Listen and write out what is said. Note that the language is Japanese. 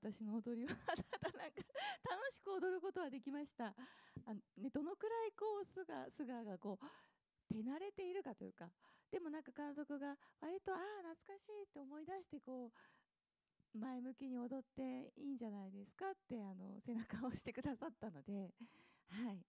私の踊りはただなんか楽しく踊ることはできました。どのくらいこう菅がこう手慣れているかというか、でもなんか監督が割と懐かしいって思い出してこう前向きに踊っていいんじゃないですかって背中を押してくださったので、はい、